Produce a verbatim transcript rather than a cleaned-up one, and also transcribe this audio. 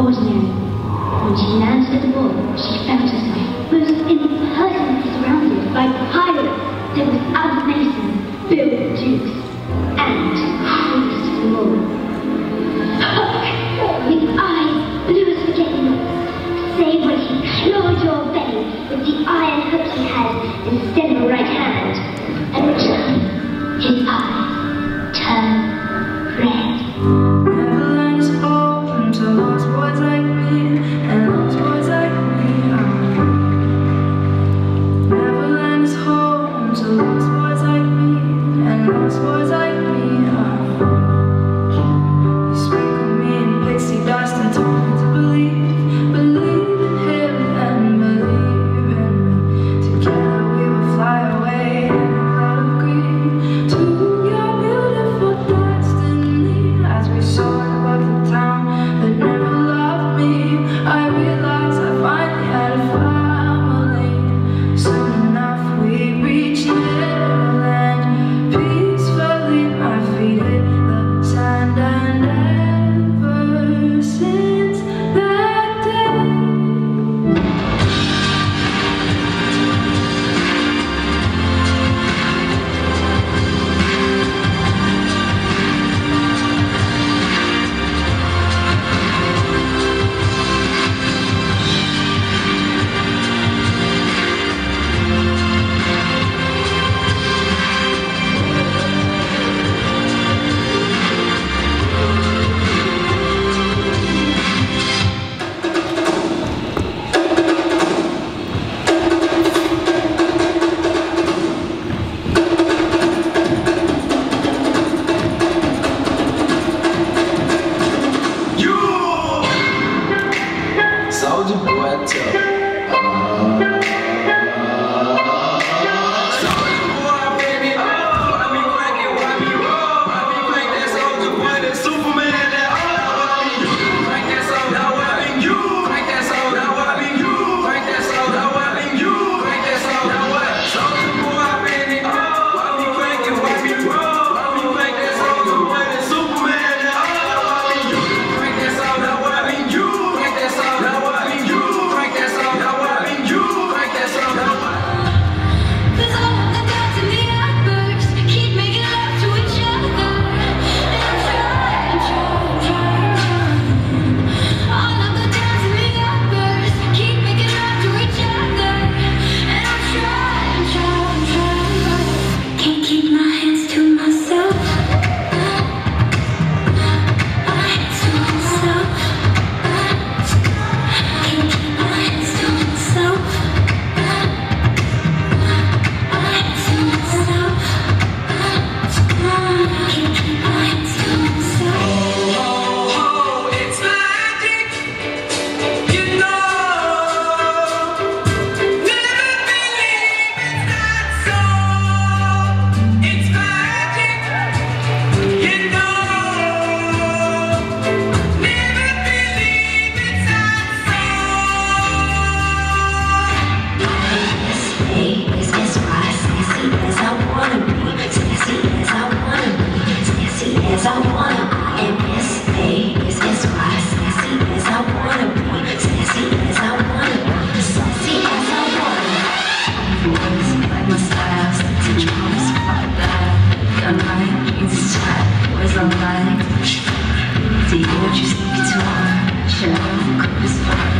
ordinary. When she landed at the ball, she found herself most impertinently surrounded by pirates. There was Albert Mason, Bill Dukes, and Christopher Moore. With eyes blue as forget-me-nots, save when he clawed your belly with the iron hook he had instead of a right hand, and which his eyes turned red. Neverland is open to lost boys like me, and lost boys like me are. Neverland is home to lost boys like me, and lost boys like me are. You sprinkle me in pixie dust and told me to believe, believe in him and believe in me. Together we will fly away in a cloud of green to your beautiful destiny. As we soared above the town that never loved me, I realized I finally had a family. Soon enough we reached little land. Peacefully my feet hit the sand, and ever since that day, Soldier boy, tough. Soldier boy, baby, oh, I be cranking, why me roll? I be crank that soldier boy, that Superman, that oh, you crank that soldier, now I been you, crank that soldier, now I been you, crank that soldier, now I been you, crank that soldier, now what? Soldier boy, baby, oh, I be cranking, why me roll? I be crank that soldier boy, that Superman, that oh, I been you, crank that soldier, now I been you, crank that soldier, now I been you. As I wanna be, and Miss A is as why sassy as I wanna be, sassy as I wanna be, sassy as I wanna be. Boys like my style, stick to drums, fuck that. I'm like, it's chat, boys I'm like, see what you speak to, shut up, cause